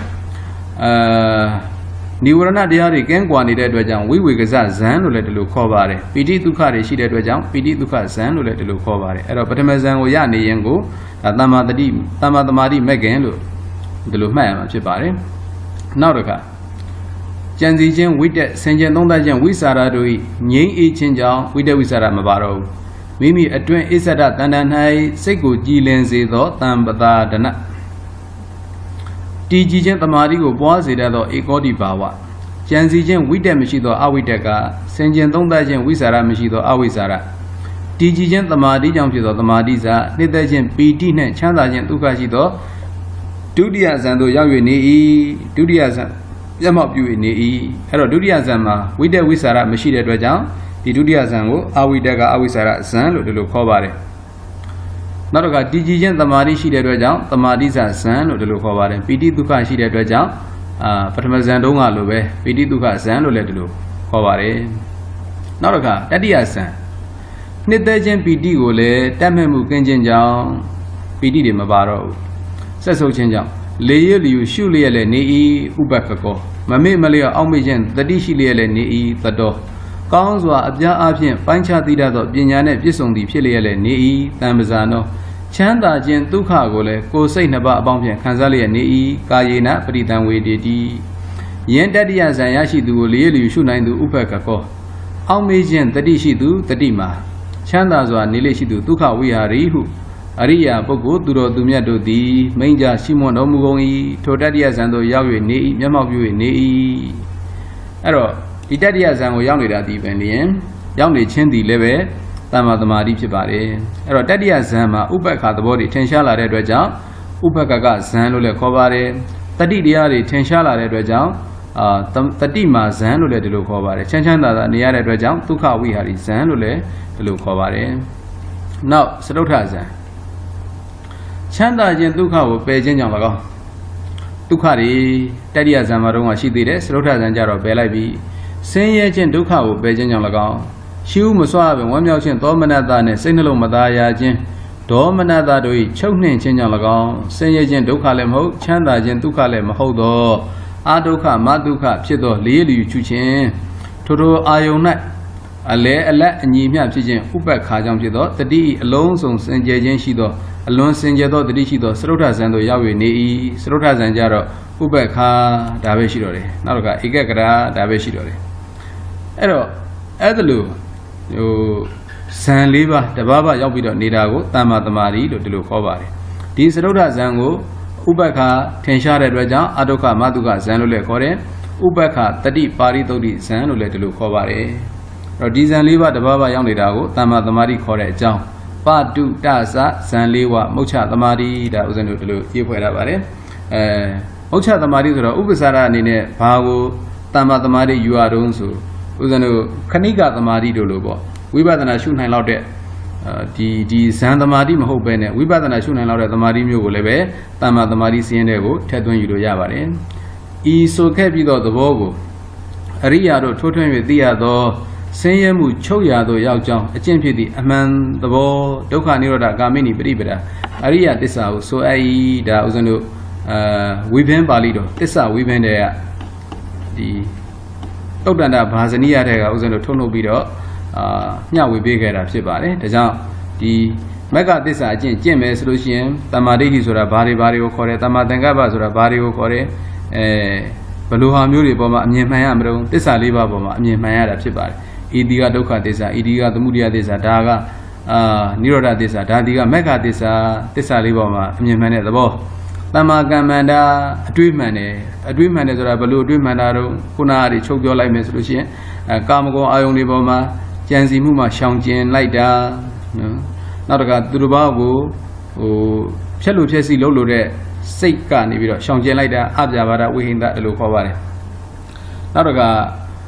နိဝရဏတရားတွေကင်းကွာနေတဲ့အတွက်ကြောင့်ဝိဝေကဇဇန်လို့လည်းဒီလိုခေါ်ပါတယ်ပိဋိဒုက္ခတွေရှိတဲ့အတွက်ကြောင့်ပိဋိဒုက္ခဇန်လို့လည်းဒီလိုခေါ်ပါတယ်အဲ့တော့ပထမဇန်ကိုရနေရင်ကိုဒါတမ္မာတတိတမ္မာသမာဓိမဲ့ခင်လို့ဒီလိုမှတ်ရမှာဖြစ်ပါတယ်နောက်တစ်ခါကြံစီခြင်းဝိတ္တဆင်ခြင်သုံးသပ်ခြင်းဝိสารတို့ဤငြိမ်းအေးခြင်းကြောင့်ဝိတ္တဝိสารမပါတော့ဘူးမိမိအတွင်းအစ္ဆဒတဏ္ဍ၌စိတ်ကိုကြည်လင်စေသောတံပတာဒနတည်ကြည်ခြင်းတမာတိကိုပွားစေတတ်သောဧကောတိဘာဝကြံစီခြင်းဝိတ္တမရှိသောအဝိတ္တကဆင်ခြင်သုံးသပ်ခြင်းဝိสารမရှိသောအဝိสารတည်ကြည်ခြင်းတမာတိကြောင့်ဖြစ်သောတမာတိစာနှစ်သက်ခြင်းပီတိနှင့်ချမ်းသာခြင်းဒုက္ခရှိသောဒုတိယဇန်သို့ရောက်၍နေ၏ဒုတိယဇန်မျက်မှောက်ပြု၍နေ၏အဲ့တော့ဒုတိယဇန်မှာဝိတ္တဝိสารမရှိတဲ့အတွက်ကြောင့်ဒီဒုတိယဇန်ကိုအဝိတ္တကအဝိสารဇန်လို့ဒီလိုခေါ်ပါတယ်နောက်တစ်ခါတည်ကြည်ခြင်းတမာတိရှိတဲ့အတွက်ကြောင့်တမာတိဇန်လို့ဒီလိုခေါ်ပါတယ်ပီတိဒုက္ခရှိတဲ့အတွက်ကြောင့်ပထမဇန်တုန်းကလိုပဲပီတိဒုက္ခဇန်လို့လည်းဒီလိုခေါ်ပါတယ်နောက်တစ်ခါတတိယဇန်နှစ်သက်ခြင်းပီတိကိုလည်းတတ်မဲ့မှုကင်းခြင်းကြောင့်ပီတိတွေမပါတော့ဘူးဆက်ဆုပ်ခြင်းကြောင့်လေရလျူရှုလျက်လည်းနေ၏ဥပက္ခကောမမေ့မလျော့အောက်မေ့ခြင်းတတိရှိလျက်လည်းနေ၏သတောကောင်းစွာအပြားအဖြင့်ပိုင်းခြားသိတတ်သောပညာနှင့်ပြည့်စုံသည်ဖြစ်လျက်လည်းနေ၏တံပဇာနောချမ်းသာခြင်းဒုက္ခကိုလည်းကိုယ်စိတ်နှစ်ပါးအပေါင်းဖြင့်ခံစားလျက်နေ၏ကာယေနပရိတံဝေတေတိယင်တတ္တိယဇံရရှိသူကိုလေရလျူရှုနိုင်သူဥပက္ခကောအောက်မေ့ခြင်းတတိရှိသူတတိမှာချမ်းသာစွာနေလေရှိသူဒုက္ခဝိဟာရီဟုအရိယာပုဂ္ဂိုလ်သူတော်သူမြတ်တို့သည်မိန့်ကြားရှိမွန်တော်မူကုန်၏ထိုတတ္တိယဇံသို့ရောက်၍နေ၏မျက်မှောက်ပြု၍နေ၏အဲ့တော့ဒီတတ္တိယဇံကိုရောက်နေတာဒီပင်လျင်ရောက်နေခြင်းဒီလည်းပဲတမ္မာသမာဓိဖြစ်ပါတယ်အဲ့တော့တတ္တိယဇံမှာဥပ္ပခါသဘောတွေထင်ရှားလာတဲ့အတွက်ကြောင့်ဥပ္ပခကဇံလို့လည်းခေါ်ပါတယ်တတိတရားတွေထင်ရှားလာတဲ့အတွက်ကြောင့်တတိမာဇံလို့လည်းဒီလိုခေါ်ပါတယ်ချမ်းချမ်းသာသာနေရတဲ့အတွက်ကြောင့်ဒုက္ခဝိဟာရီဇံလို့လည်းဒီလိုခေါ်ပါတယ်နောက်စတုထဇံချမ်းသာခြင်းဒုက္ခကိုပယ်ခြင်းကြောင့်၎င်းဒုက္ခတွေတတိယဇံမှာတော့ရှိသေးတယ်စတုထဇံကြတော့ပယ်လိုက်ပြီးဆင်းရဲခြင်းဒုက္ခကိုပယ်ခြင်းကြောင့်၎င်းရှိဥမစွာပင်ဝမ်းမြောက်ခြင်းသောမနတနဲ့စိတ်နှလုံးမသားရခြင်းဒေါမနတတို့၏ချုပ်နှင့်ခြင်းကြောင့်၎င်းဆင်းရဲခြင်းဒုက္ခလည်းမဟုတ်ချမ်းသာခြင်းဒုက္ခလည်းမဟုတ်သောအာဒုက္ခမဒုက္ခဖြစ်သောလေးလျူချူခြင်းထိုအာယုန်၌အလဲအလတ်အညီမျှဖြစ်ခြင်းဥပ္ပခါကြောင့်ဖြစ်သောတတိအလုံးစုံစင်ကြယ်ခြင်းရှိသောအလွန်စင်ကြယ်သောတတိရှိသောစရုထဇံသို့ရောက်၍နေ၏စရုထဇံကြတော့ဥပ္ပခါဒါပဲရှိတော့တယ်နောက်တစ်ခါဧကကရာဒါပဲရှိတော့တယ်အဲ့တော့အဲ့ဒါလို့ဇံ၄ပါးတပါးပါရောက်ပြီးတော့နေတာကိုတမ္မာသမာဓိလို့ဒီလိုခေါ်ပါတယ်ဒီစရုထဇံကိုဥပ္ပခါထင်ရှားတဲ့အတွက်ကြောင့်အဒုက္ခမဒုက္ခဇံလို့လည်းခေါ်တယ်ဥပ္ပခါတတိပါရိသုတ်တိဇံလို့လည်းဒီလိုခေါ်ပါတယ်အဲ့တော့ဒီဇံ၄ပါးတပါးပါရောက်နေတာကိုတမ္မာသမာဓိခေါ်တဲ့အကြောင်းပတုတသဇံ၄ဝမုတ်ချသမာဓိဒါဥစဉ်တို့ဒီလိုရေးဖွဲ့ထားပါတယ်မုတ်ချသမာဓိဆိုတော့ဥပ္ပစာရအနေနဲ့ဘာကိုတမ္မာသမာဓိယူရတုံးဆိုဥစဉ်တို့ခဏိကသမာဓိတို့လို့ပေါ့ဝိပဿနာရှုနိုင်လောက်တဲ့ဒီဇံသမာဓိမဟုတ်ဘဲနဲ့ဝိပဿနာရှုနိုင်လောက်တဲ့သမာဓိမျိုးကိုလည်းပဲတမ္မာသမာဓိစီးရင်တဲ့ကိုထည့်သွင်းယူလို့ရပါတယ်ဤဆိုခဲ့ပြီးတော့သဘောကိုအရိယာတို့ထိုးထွင်း၍သိရသောဆင်းရဲမှုချုပ်ရာသို့ရောက်ကြောင်းအကျင့်ဖြစ်သည့်အမှန်သဘောဒုက္ခនិရောဓဂာမိနိပရိပဒအရိယသစ္စာကိုဆိုအပ်၏ဒါဥစဉ်တို့ဝိဘင်းပါဠိတော်သစ္စာဝိဘင်းတဲ့ကဒီတုတ်တန္တဘာဇနိယတဲ့ကဥစဉ်တို့ထုတ်လုပ်ပြီးတော့မျှဝေပေးခဲ့တာဖြစ်ပါတယ်ဒါကြောင့်ဒီမက္ကသစ္စာအကျင့်ကျင့်မယ်ဆိုလို့ရှိရင်တမ္မာဒိဋ္ဌိဆိုတာဘာတွေကိုခေါ်တယ်တမ္မာသင်္ကပ္ပဆိုတာဘာတွေကိုခေါ်တယ်ဘယ်လိုဟာမျိုးတွေပေါ်မှာအမြင်မှန်ရမလို့သစ္စာ၄ပါးပေါ်မှာအမြင်မှန်ရတာဖြစ်ပါတယ်ဣတိကဒုက္ခသစ္စာဣတိကသမုဒယသစ္စာဒါကနိရောဓသစ္စာဒါဒီကမက္ခသစ္စာသစ္စာ၄ပါးမှာအမြင်မှန်တဲ့သဘောတမ္မာကမ္မန္တာအတွေးမှန်တယ်ဆိုတာဘယ်လိုအတွေးမှန်တာတော့ခုနကတွေချုပ်ပြောလိုက်မယ်ဆိုလို့ရှိရင်ကာမဂုဏ်အာယုန်တွေပေါ်မှာကြံစီမှုမှာရှောင်ကျင်လိုက်တာနော်နောက်တစ်ခါသူတစ်ပါးကိုဖြက်လို့ဖြက်စီလို့လို့တဲ့စိတ်ကနေပြီးတော့ရှောင်ကျင်လိုက်တာအပြာပါဒဝိဟိန္ဒလို့ခေါ်ပါတယ်နောက်တစ်ခါ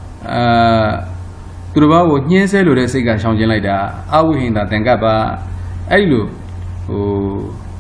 သူတစ်ပါးကိုညှင်းဆဲလို့တဲ့စိတ်ကရှောင်ကျင်လိုက်တာအဝိဟိန္ဒသင်္ကပ္ပအဲ့ဒီလို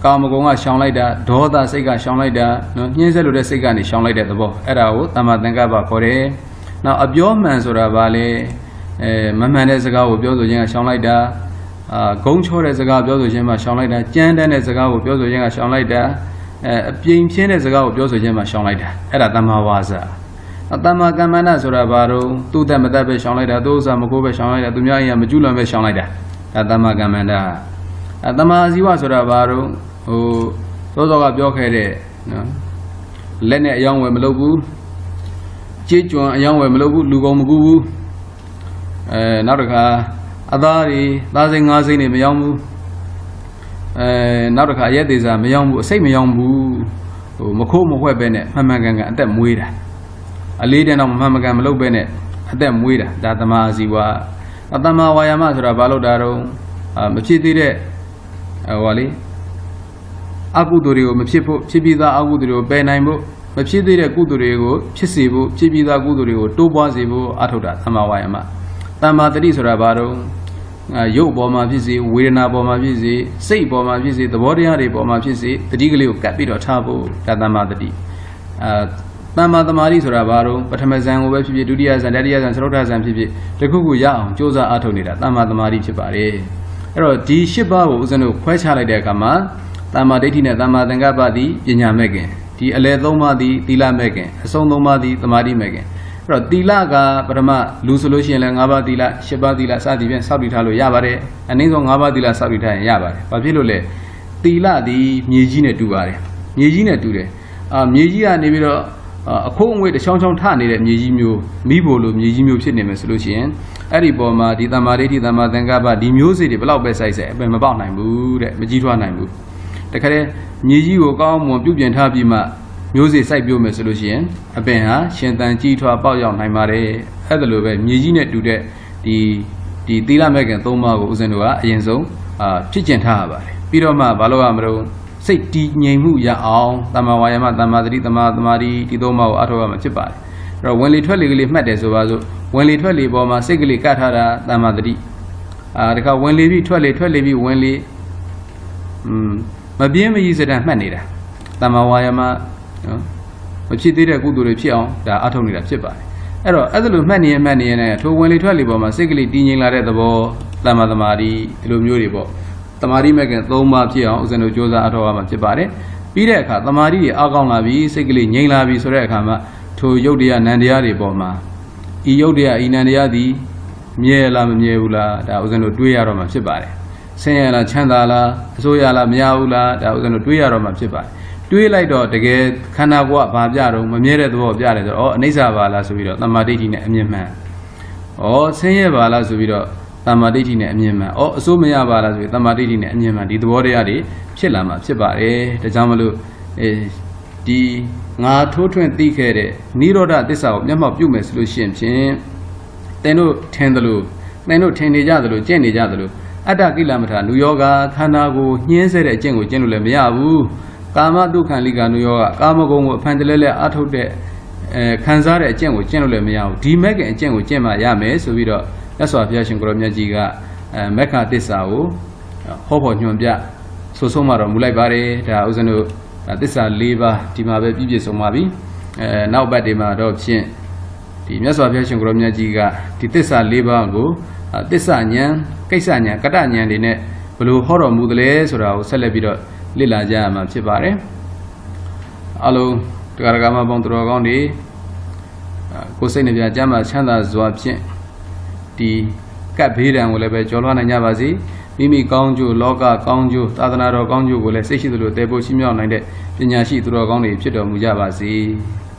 ကာမဂုဏ်ကရှောင်လိုက်တာဒေါသစိတ်ကရှောင်လိုက်တာနော်ညှင်းဆဲလို့တဲ့စိတ်ကနေရှောင်လိုက်တဲ့သဘောအဲ့ဒါကိုတမ္မာသင်္ကပ္ပခေါ်တယ်နောက်အပြောမှန်ဆိုတာဗာလေမမှန်တဲ့စကားကိုပြောဆိုခြင်းကရှောင်လိုက်တာဂုံချောတဲ့စကားပြောဆိုခြင်းမှာရှောင်လိုက်တာကြမ်းတမ်းတဲ့စကားကိုပြောဆိုခြင်းကရှောင်လိုက်တာအပြင်းပြင်းတဲ့စကားကိုပြောဆိုခြင်းမှာရှောင်လိုက်တာအဲ့ဒါတမ္မာဝါစာတမ္မာကမ္မန္တဆိုတာဘာလို့သူ့တတ်မတတ်ပဲရှောင်လိုက်တာသူ့ဥစ္စာမကိုးပဲရှောင်လိုက်တာသူများအရင်မကျူးလွန်ပဲရှောင်လိုက်တာဒါတမ္မာကမ္မန္တတမ္မာအာဇီဝဆိုတာဘာလို့သောသောကပြောခဲ့တဲ့နော်လက်နဲ့အယောင်းဝယ်မလုပ်ဘူးကြေးကျွံအယောင်းဝယ်မလုပ်ဘူးလူကုန်မကူဘူးနောက်တစ်ခါအသားတွေသားစိမ်းငါးစိမ်းတွေမယောင်းဘူးနောက်တစ်ခါရက်သေးစားမယောင်းဘူးအစိတ်မယောင်းဘူးမခိုးမဝှက်ပဲနဲ့မှန်မှန်ကန်ကန်အသက်မွေးတာအလေးတန်းတော့မှန်မှန်ကန်မလုပ်ပဲနဲ့အသက်မွေးတာဒါတမ္မာအာဇီဝတမ္မာဝါယာမဆိုတာဘာလို့တာတော့မဖြစ်သေးတဲ့ဟောလေအကုသိုလ်တွေကိုမဖြစ်ဖို့ဖြစ်ပြီးသားအကုသိုလ်တွေကိုပယ်နိုင်ဖို့မဖြစ်သေးတဲ့ကုသိုလ်တွေကိုဖြစ်စေဖို့ဖြစ်ပြီးသားကုသိုလ်တွေကိုတိုးပွားစေဖို့အထောက်တာတမ္မာဝါယာမတမ္မာတတိဆိုတာဘာတော့ရုပ်ပေါ်မှာဖြစ်စေဝေဒနာပေါ်မှာဖြစ်စေစိတ်ပေါ်မှာဖြစ်စေသဘောတရားတွေပေါ်မှာဖြစ်စေတတိကလေးကိုကပ်ပြီးတော့ထားဖို့ဒါတမ္မာတတိတမ္မာသမာဓိဆိုတာဘာတော့ပထမဇန်ကိုပဲဖြစ်ဖြစ်ဒုတိယဇန်တတိယဇန်သရုပ်ထဇန်ဖြစ်ဖြစ်တခုခုရအောင်ကြိုးစားအားထုတ်နေတာတမ္မာသမာဓိဖြစ်ပါတယ်အဲ့တော့ဒီ၈ပါးကိုဦးဇင်းတို့ခွဲခြားလိုက်တဲ့အခါမှာတမ္မာဒိဋ္ဌိနဲ့တမ္မာသင်္ကပ္ပသည်ပညာမဲ့ခင်ဒီအလယ်၃ပါးသည်သီလမဲ့ခင်အဆုံး၃ပါးသည်သမာဓိမဲ့ခင်အဲ့တော့သီလကပထမလူဆိုလို့ရှိရင်လည်း၅ပါးသီလ၈ပါးသီလစသည်ဖြင့်စောင့်တည်ထားလို့ရပါတယ်အနည်းဆုံး၅ပါးသီလစောင့်တည်ထားရင်ရပါတယ်ဘာဖြစ်လို့လဲသီလသည်မြေကြီးနဲ့တူပါတယ်မြေကြီးနဲ့တူတယ်မြေကြီးကနေပြီးတော့အခိုးအငွေ့တစ်ချောင်းချောင်းထနေတဲ့မြေကြီးမျိုးမိဖို့လိုမြေကြီးမျိုးဖြစ်နေမယ်ဆိုလို့ရှိရင်အဲ့ဒီပေါ်မှာဒီတမ္မာဒိဋ္ဌိတမ္မာသင်္ကပ္ပဒီမျိုးစေ့တွေဘယ်လောက်ပဲစိုက်စိုက်အပင်မပေါက်နိုင်ဘူးတဲ့မကြီးထွားနိုင်ဘူးတခါတည်းမြေကြီးကိုကောင်းမွန်ပြုပြင်ထားပြီးမှမျိုးစေ့စိုက်ပျိုးမယ်ဆိုလို့ရှိရင်အပင်ဟာရှင်သန်ကြီးထွားပေါက်ရောက်နိုင်ပါတယ်အဲ့ဒါလိုပဲမြေကြီးနဲ့တူတဲ့ဒီသီလမဲ့ခင်၃ပါးကိုဦးဇင်းတို့ကအရင်ဆုံးဖြစ်ကျင်ထားရပါတယ်ပြီးတော့မှဘာလို့ရမလို့စိတ်တည်ငြိမ်မှုရအောင်တမ္မာဝါယာမတမ္မာသတိတမ္မာသမာဓိဒီ၃ပါးကိုအထောက်ရမှာဖြစ်ပါတယ်အဲ့တော့ဝင်လေထွက်လေကလေးမှတ်တယ်ဆိုပါစို့ဝင်လေထွက်လေပေါ်မှာစိတ်ကလေးကတ်ထားတာတမ္မာသတိတခါဝင်လေပြီးထွက်လေပြီးဝင်လေမပြင်းမကြီးစတဲ့မှတ်နေတာတမ္မာဝါယာမနော်မဖြစ်သေးတဲ့ကုသိုလ်တွေဖြစ်အောင်ဒါအထောက်နေတာဖြစ်ပါတယ်အဲ့တော့အဲ့ဒါလိုမှတ်နေရင်နဲ့ထိုဝင်လေထွက်လေပေါ်မှာစိတ်ကလေးတည်ငြိမ်လာတဲ့သဘောတမ္မာသမာဓိဒီလိုမျိုးတွေပေါ့သမာဓိမဲ့ခင်၃ပါးဖြစ်အောင်ဦးဇင်းတို့ကြိုးစားအထောက်အမှာဖြစ်ပါတယ်ပြီးတဲ့အခါသမာဓိတွေအားကောင်းလာပြီစိတ်ကလေးငြိမ်လာပြီဆိုတဲ့အခါမှာထိုရုပ်တရားနံတရားတွေပေါ်မှာဤရုပ်တရားဤနံတရားသည်မြဲလားမမြဲဘူးလားဒါဦးဇင်းတို့တွေးရတော့မှာဖြစ်ပါတယ်ဆင်းရဲလားချမ်းသာလားအစိုးရလားမရဘူးလားဒါဦးဇင်းတို့တွေးရတော့မှာဖြစ်ပါတယ်တွေးလိုက်တော့တကယ်ခန္ဓာကိုယ်ကဘာပြတော့မမြဲတဲ့သဘောပြတယ်ဆိုတော့အနိစ္စပါလားဆိုပြီးတော့တမ္မာဒိဋ္ဌိနဲ့အမြင်မှန်ဆင်းရဲပါလားဆိုပြီးတော့တမ္မာဒိဋ္ဌိနဲ့အမြင်မှန်အစိုးမရပါလားဆိုပြီးတမ္မာဒိဋ္ဌိနဲ့အမြင်မှန်ဒီသဘောတရားတွေဖြစ်လာမှာဖြစ်ပါတယ်ဒါကြောင့်မလို့ဒီငါထိုးထွင်းသိခဲ့တဲ့နိရောဓသစ္စာကိုမျက်မှောက်ပြုမယ်ဆိုလို့ရှိရင်ဖြင့်သင်တို့ထင်တယ်လို့သင်တို့ထင်နေကြတယ်လို့ကျင့်နေကြတယ်လို့အတ္တကိလမထာနုယောဂခန္ဓာကိုညှင်းဆဲတဲ့အကျင့်ကိုကျင့်လို့လည်းမရဘူးကာမတုခံလိကာနုယောဂကာမဂုဏ်ကိုအဖန်တလဲလဲအထုတ်တဲ့ခံစားတဲ့အကျင့်ကိုကျင့်လို့လည်းမရဘူးဒီမဲ့ကအကျင့်ကိုကျင့်မှရမယ်ဆိုပြီးတော့မြတ်စွာဘုရားရှင်ကိုရောမြတ်ကြီးကမက္ခသစ္စာကိုဟောဖို့ညွှန်ပြဆိုဆုံးမှတော့မူလိုက်ပါတယ်ဒါဥစဉ်တို့သစ္စာ၄ပါးဒီမှာပဲပြည့်ပြည့်စုံပါပြီနောက်ပတ်ဒီမှာတော့ဖြင့်ဒီမြတ်စွာဘုရားရှင်ကိုရောမြတ်ကြီးကဒီသစ္စာ၄ပါးကိုသစ္စာဉာဏ်ကိစ္စဉာဏ်ကတ္တဉာဏ်တွေနဲ့ဘယ်လိုဟောတော်မူသလဲဆိုတာကိုဆက်လက်ပြီးတော့လေ့လာကြရမှာဖြစ်ပါတယ်အလုံးတရားဓမ္မပေါင်းတော်ကောင်းတွေကိုယ်စိတ်နှပြကျမ်းမှာချမ်းသာစွာဖြင့်ဒီကပ်ဘေးဒဏ်ကိုလည်းပဲကျော်လွှားနိုင်ကြပါစေမိမိကောင်းကျိုးလောကကောင်းကျိုးသာသနာတော်ကောင်းကျိုးကိုလည်းစိတ်ရှိသလိုတည်ဖို့ရှိမြောက်နိုင်တဲ့ပညာရှိသူတော်ကောင်းတွေဖြစ်တော်မူကြပါစေ